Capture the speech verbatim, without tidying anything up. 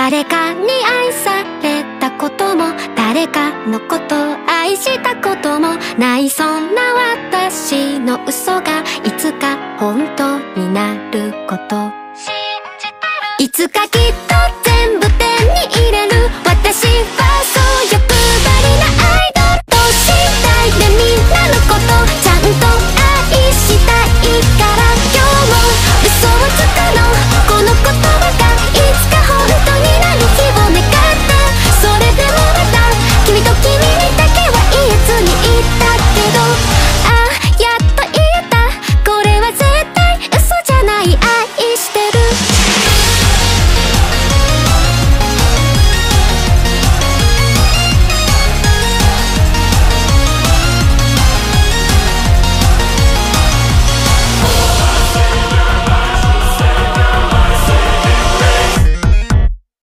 誰かに愛されたことも誰かのことを愛したこともないそんな私の嘘がいつか本当になることいつかきっと